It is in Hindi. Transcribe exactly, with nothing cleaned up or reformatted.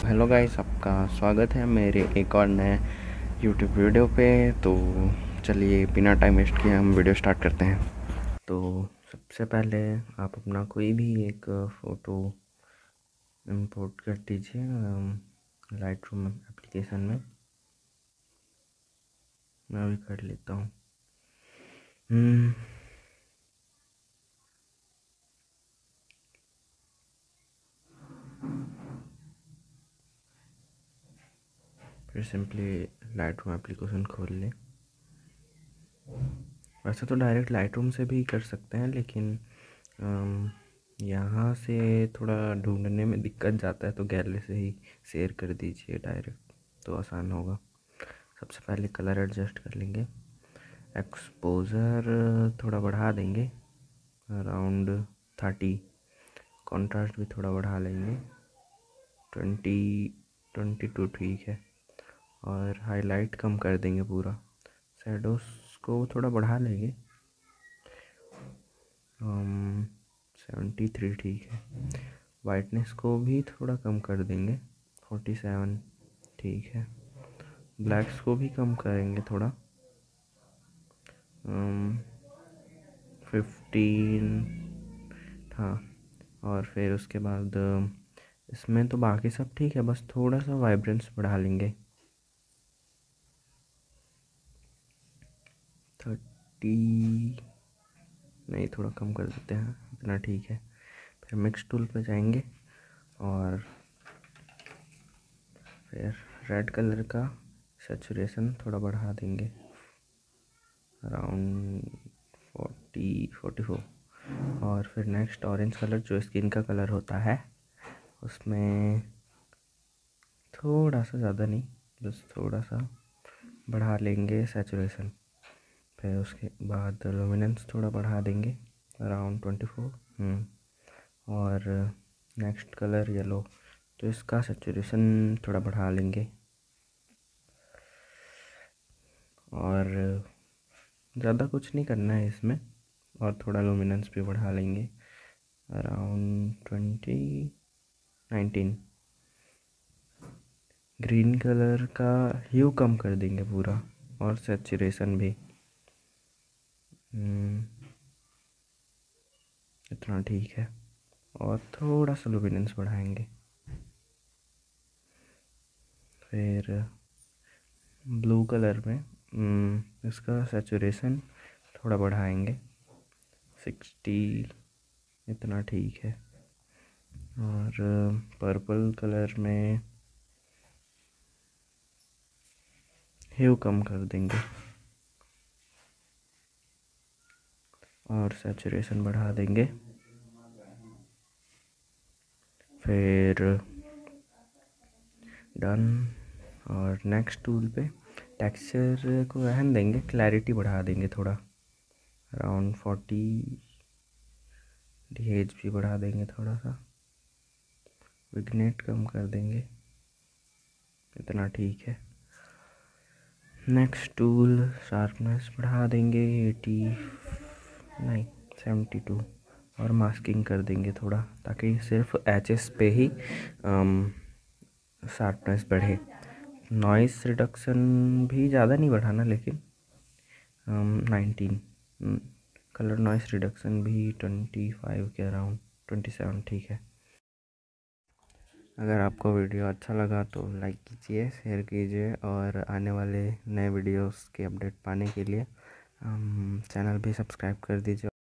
हेलो गाइस, आपका स्वागत है मेरे एक और नए यूट्यूब वीडियो पे। तो चलिए बिना टाइम वेस्ट किए हम वीडियो स्टार्ट करते हैं। तो सबसे पहले आप अपना कोई भी एक फ़ोटो इंपोर्ट कर दीजिए लाइट रूम एप्लीकेशन में। मैं अभी कर लेता हूँ। हम्म, फिर सिंपली लाइट रूम एप्लीकेशन खोल लें। वैसे तो डायरेक्ट लाइट रूम से भी कर सकते हैं, लेकिन अम, यहाँ से थोड़ा ढूंढने में दिक्कत जाता है, तो गैलरी से ही शेयर कर दीजिए डायरेक्ट, तो आसान होगा। सबसे पहले कलर एडजस्ट कर लेंगे। एक्सपोजर थोड़ा बढ़ा देंगे, अराउंड थर्टी। कॉन्ट्रास्ट भी थोड़ा बढ़ा लेंगे, ट्वेंटी ट्वेंटी टू ठीक है। और हाईलाइट कम कर देंगे पूरा। शैडोज को थोड़ा बढ़ा लेंगे, सेवेंटी थ्री ठीक है। वाइटनेस को भी थोड़ा कम कर देंगे, फोर्टी सेवन ठीक है। ब्लैक्स को भी कम करेंगे थोड़ा, फिफ्टीन हाँ। और फिर उसके बाद इसमें तो बाकी सब ठीक है, बस थोड़ा सा वाइब्रेंस बढ़ा लेंगे, थर्टी नहीं, थोड़ा कम कर देते हैं, इतना ठीक है। फिर मिक्स टूल पे जाएंगे और फिर रेड कलर का सैचुरेशन थोड़ा बढ़ा देंगे, अराउंड फोर्टी फोर्टी फोर। और फिर नेक्स्ट ऑरेंज कलर जो स्किन का कलर होता है, उसमें थोड़ा सा ज़्यादा नहीं, बस थोड़ा सा बढ़ा लेंगे सैचुरेशन। फिर उसके बाद लुमिनेंस थोड़ा बढ़ा देंगे, अराउंड ट्वेंटी फोर। और नेक्स्ट कलर येलो, तो इसका सैचुरेशन थोड़ा बढ़ा लेंगे और ज़्यादा कुछ नहीं करना है इसमें। और थोड़ा लुमिनेंस भी बढ़ा लेंगे, around twenty nineteen. Green colour का ह्यू कम कर देंगे पूरा, और सैचुरेशन भी इतना ठीक है। और थोड़ा सा लुमिनेंस बढ़ाएंगे। फिर ब्लू कलर में इसका सैचुरेशन थोड़ा बढ़ाएंगे, सिक्सटी इतना ठीक है। और पर्पल कलर में ह्यू कम कर देंगे और सैचुरेशन बढ़ा देंगे। फिर डन। और नेक्स्ट टूल पे टेक्सचर को रहने देंगे, क्लैरिटी बढ़ा देंगे थोड़ा, अराउंड फोर्टी। डीएच भी बढ़ा देंगे थोड़ा सा, विग्नेट कम कर देंगे, इतना ठीक है। नेक्स्ट टूल शार्पनेस बढ़ा देंगे, एटी नहीं सेवेंटी टू। और मास्किंग कर देंगे थोड़ा, ताकि सिर्फ एचेस पे ही शार्पनेस बढ़े। नॉइस रिडक्शन भी ज़्यादा नहीं बढ़ाना, लेकिन नाइनटीन। कलर नॉइस रिडक्शन भी ट्वेंटी फाइव के अराउंड, ट्वेंटी सेवन ठीक है। अगर आपको वीडियो अच्छा लगा तो लाइक कीजिए, शेयर कीजिए, और आने वाले नए वीडियोस के अपडेट पाने के लिए चैनल भी सब्सक्राइब कर दीजिए।